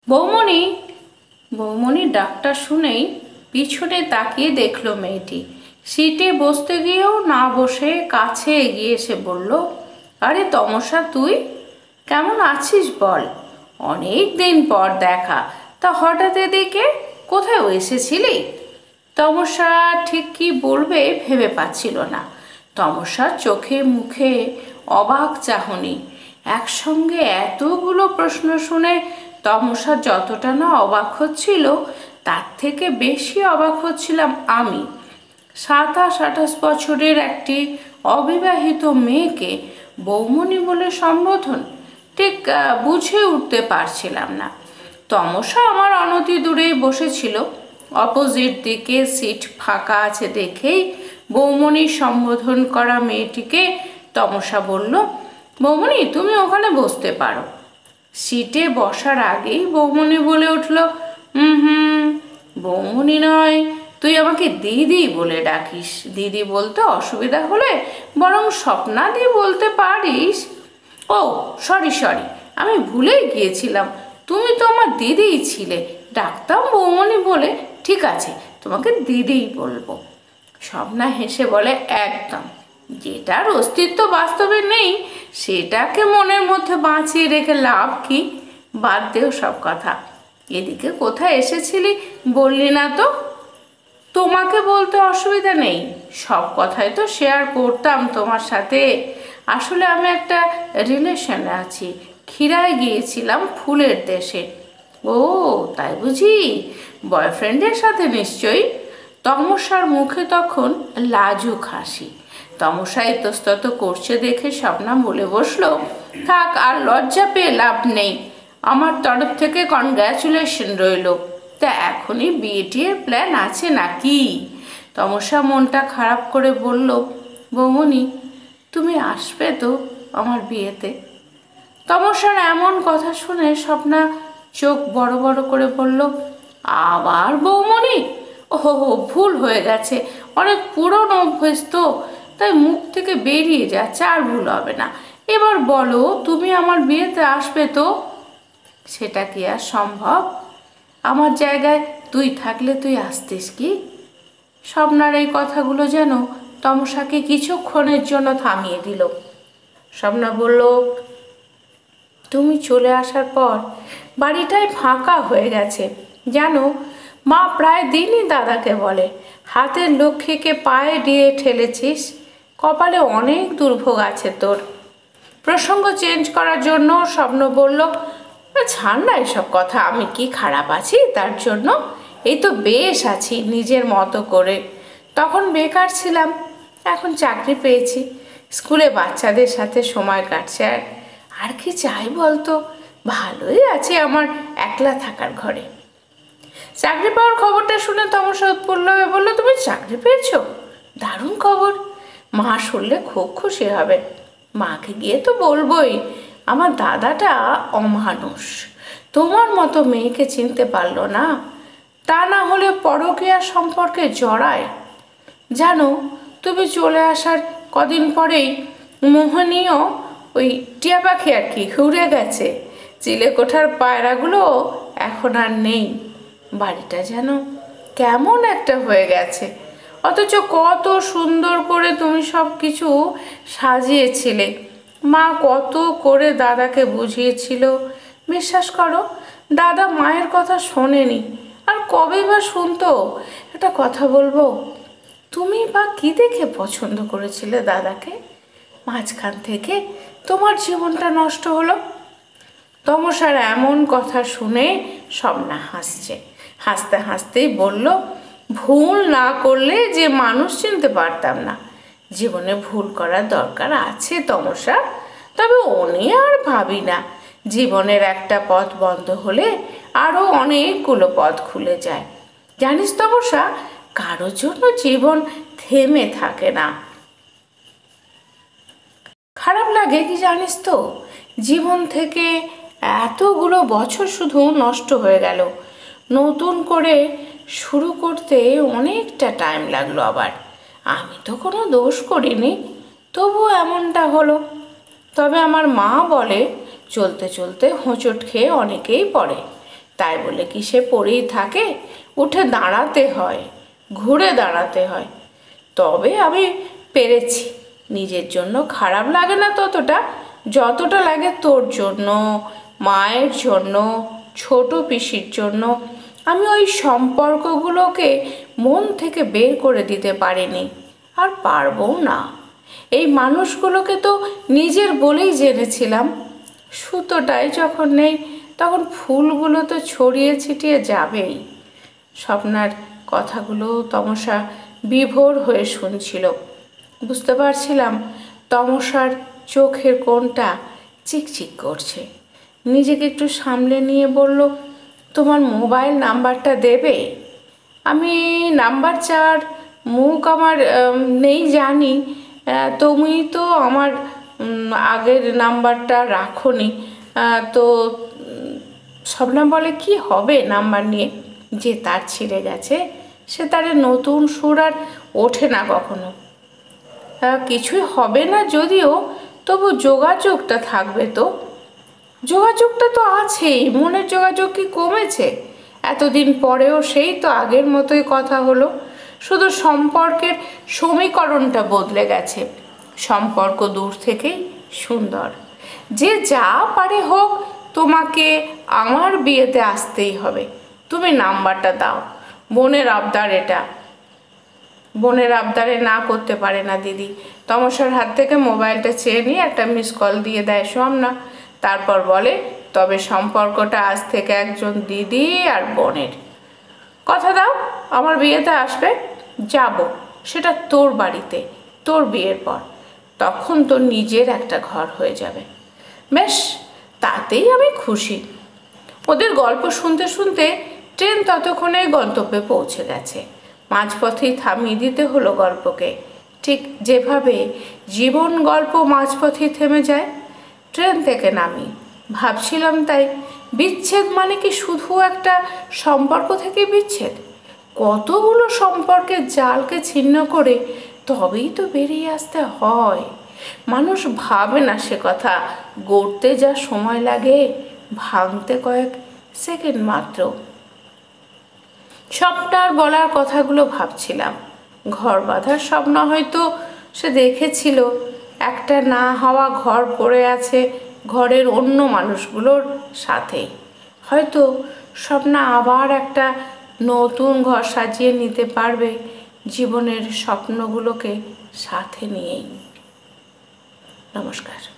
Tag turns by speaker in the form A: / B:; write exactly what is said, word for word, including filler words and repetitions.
A: বৌমণি বৌমণি ডাকটা শুনেই পিছনে তাকিয়ে দেখলো মেয়েটি। সিটে বসতে গিয়েও না বসে কাছে এগিয়ে এসে বলল, আরে তমসা, তুই কেমন আছিস বল? অনেক দিন পর দেখা, তা হঠাৎ এদিকে? কোথায় এসেছিলি? তমসা ঠিক কি বলবে ভেবে পাচ্ছিল না। তমসার চোখে মুখে অবাক চাহনি। একসঙ্গে এতগুলো প্রশ্ন শুনে তমসা যতটা না অবাক হচ্ছিল, তার থেকে বেশি অবাক হচ্ছিলাম আমি। সাতাশ আঠাশ বছরের একটি অবিবাহিত মেয়েকে বৌমণি বলে সম্বোধন ঠিক বুঝে উঠতে পারছিলাম না। তমসা আমার অনতি দূরেই বসেছিল। অপোজিট দিকে সিট ফাঁকা আছে দেখেই বৌমণি সম্বোধন করা মেয়েটিকে তমসা বলল, বৌমণি তুমি ওখানে বসতে পারো। সিটে বসার আগেই বৌমণি বলে উঠল, হুম হুম বৌমণি নয়, তুই আমাকে দিদি বলে ডাকিস। দিদি বলতে অসুবিধা হলে বরং স্বপ্নাদি বলতে পারিস। ও সরি সরি, আমি ভুলেই গিয়েছিলাম, তুমি তো আমার দিদিই ছিলে। ডাকতাম বৌমণি বলে, ঠিক আছে তোমাকে দিদিই বলবো। স্বপ্না হেসে বলে, একদম, যেটার অস্তিত্ব বাস্তবে নেই সেটাকে মনের মধ্যে বাঁচিয়ে রেখে লাভ কি? বাদ দেও সব কথা। এদিকে কোথায় এসেছিলি বললি না তো? তোমাকে বলতে অসুবিধা নেই, সব কথাই তো শেয়ার করতাম তোমার সাথে। আসলে আমি একটা রিলেশনে আছি, ক্ষীরায় গিয়েছিলাম ফুলের দেশে। ও তাই বুঝি? বয়ফ্রেন্ডের সাথে নিশ্চয়ই? তমসার মুখে তখন লাজুক হাসি। তমসা ইতস্তত করছে দেখে স্বপ্না বলে বসলো, থাক আর লজ্জা পেয়ে লাভ নেই, আমার তরফ থেকে কনগ্র্যাচুলেশন রইল। তা এখনই বিয়ে টিয়ের প্ল্যান আছে নাকি? তমসা মনটা খারাপ করে বলল, বৌমণি তুমি আসবে তো আমার বিয়েতে? তমসার এমন কথা শুনে স্বপ্না চোখ বড় বড় করে বলল, আবার বৌমণি? ওহো ভুল হয়ে গেছে, অনেক পুরনো অভ্যেস তো, তাই মুখ থেকে বেরিয়ে যাচ্ছে, আর ভুল হবে না। এবার বলো, তুমি আমার বিয়েতে আসবে তো? সেটা কি আর সম্ভব? আমার জায়গায় তুই থাকলে তুই আসতিস কি? স্বপ্নার এই কথাগুলো যেন তমসাকে কিছুক্ষণের জন্য থামিয়ে দিল। স্বপ্না বলল, তুমি চলে আসার পর বাড়িটাই ফাঁকা হয়ে গেছে জানো। মা প্রায় দিনই দাদাকে বলে, হাতের লক্ষ্মীকে পায়ে দিয়ে ঠেলেছিস, কপালে অনেক দুর্ভোগ আছে তোর। প্রসঙ্গ চেঞ্জ করার জন্য স্বপ্ন বলল, ছাড় না এসব কথা, আমি কি খারাপ আছি তার জন্য? এই তো বেশ আছি নিজের মতো করে। তখন বেকার ছিলাম, এখন চাকরি পেয়েছি, স্কুলে বাচ্চাদের সাথে সময় কাটছে। আর আর কি চাই বলতো? ভালোই আছে আমার একলা থাকার ঘরে। চাকরি পাওয়ার খবরটা শুনে তমসা উৎফুল্ল হয়ে বললো, তুমি চাকরি পেয়েছো? দারুণ খবর, মা শুনলে খুব খুশি হবে। মাকে গিয়ে তো বলবোই, আমার দাদাটা অমানুষ, তোমার মতো মেয়েকে চিনতে পারলো না, তা না হলে পরকীয়া সম্পর্কে জড়ায়। জানো, তুমি চলে আসার কদিন পরেই মোহনীয় ওই টিয়া পাখি আর কি উড়ে গেছে। চিলেকোঠার পায়রাগুলো এখন আর নেই। বাড়িটা যেন কেমন একটা হয়ে গেছে, অথচ কত সুন্দর করে তুমি সব কিছু সাজিয়েছিলে। মা কত করে দাদাকে বুঝিয়েছিল, বিশ্বাস করো দাদা মায়ের কথা শোনেনি, আর কবে বা শুনতো। একটা কথা বলবো, তুমি বা কি দেখে পছন্দ করেছিলে দাদাকে? মাঝখান থেকে তোমার জীবনটা নষ্ট হলো। তমসার এমন কথা শুনে স্বপ্না হাসছে, হাসতে হাসতেই বলল, ভুল না করলে যে মানুষ চিনতে পারতাম না। জীবনে ভুল করার দরকার আছে তমসা, তবে ও নিয়ে আর ভাবি না। জীবনের একটা পথ বন্ধ হলে আরও অনেকগুলো পথ খুলে যায়। জানিস তমসা, কারোর জন্য জীবন থেমে থাকে না। খারাপ লাগে কি জানিস তো, জীবন থেকে এতগুলো বছর শুধু নষ্ট হয়ে গেল। নতুন করে শুরু করতে অনেকটা টাইম লাগলো। আবার আমি তো কোনো দোষ করিনি, তবুও এমনটা হলো। তবে আমার মা বলে, চলতে চলতে হোঁচট খেয়ে অনেকেই পড়ে, তাই বলে কি সে পড়েই থাকে? উঠে দাঁড়াতে হয়, ঘুরে দাঁড়াতে হয়। তবে আমি পেরেছি। নিজের জন্য খারাপ লাগে না ততটা, যতটা লাগে তোর জন্য, মায়ের জন্য, ছোট পিসির জন্য। আমি ওই সম্পর্কগুলোকে মন থেকে বের করে দিতে পারিনি, আর পারবও না। এই মানুষগুলোকে তো নিজের বলেই জেনেছিলাম। সুতোটাই যখন নেই, তখন ফুলগুলো তো ছড়িয়ে ছিটিয়ে যাবেই। স্বপ্নার কথাগুলো তমসা বিভোর হয়ে শুনছিল। বুঝতে পারছিলাম তমসার চোখের কোণটা চিকচিক করছে। নিজেকে একটু সামলে নিয়ে বলল, তোমার মোবাইল নাম্বারটা দেবে? আমি নাম্বার চার মুখ আমার নেই জানি, তুমি তো আমার আগের নাম্বারটা রাখোনি। তো স্বপ্না বলে, কি হবে নাম্বার নিয়ে? যে তার ছিঁড়ে গেছে সে তারে নতুন সুর আর ওঠে না কখনো। কিছুই হবে না যদিও, তবু যোগাযোগটা থাকবে তো। যোগাযোগটা তো আছেই, মনের যোগাযোগ কি কমেছে? এতদিন পরেও সেই তো আগের মতোই কথা হলো, শুধু সম্পর্কের সমীকরণটা বদলে গেছে। সম্পর্ক দূর থেকেই সুন্দর। যে যা পারে হোক, তোমাকে আমার বিয়েতে আসতেই হবে। তুমি নাম্বারটা দাও, বোনের আবদার এটা। বোনের আবদারে না করতে পারে না দিদি। তমসার হাত থেকে মোবাইলটা চেয়ে নিয়ে একটা মিস কল দিয়ে দেয় সোমনা। তারপর বলে, তবে সম্পর্কটা আজ থেকে একজন দিদি আর বোনের। কথা দাও আমার বিয়েতে আসবে? যাব, সেটা তোর বাড়িতে, তোর বিয়ের পর। তখন তোর নিজের একটা ঘর হয়ে যাবে। বেশ, তাতেই আমি খুশি। ওদের গল্প শুনতে শুনতে ট্রেন ততক্ষণে গন্তব্যে পৌঁছে গেছে। মাঝপথেই থামিয়ে দিতে হলো গল্পকে, ঠিক যেভাবে জীবন গল্প মাঝপথেই থেমে যায়। ট্রেন থেকে নামি ভাবছিলাম, তাই বিচ্ছেদ মানে কি শুধু একটা সম্পর্ক থেকে বিচ্ছেদ? কতগুলো সম্পর্কের জালকে ছিন্ন করে তবেই তো বেরিয়ে আসতে হয়। মানুষ ভাবে না সে কথা। গড়তে যা সময় লাগে, ভাঙতে কয়েক সেকেন্ড মাত্র। স্বপ্নার বলার কথাগুলো ভাবছিলাম। ঘর বাঁধার স্বপ্ন হয়তো সে দেখেছিল। একটা না হওয়া ঘর পড়ে আছে ঘরের অন্য মানুষগুলোর সাথেই। হয়তো স্বপ্না আবার একটা নতুন ঘর সাজিয়ে নিতে পারবে জীবনের স্বপ্নগুলোকে সাথে নিয়েই। নমস্কার।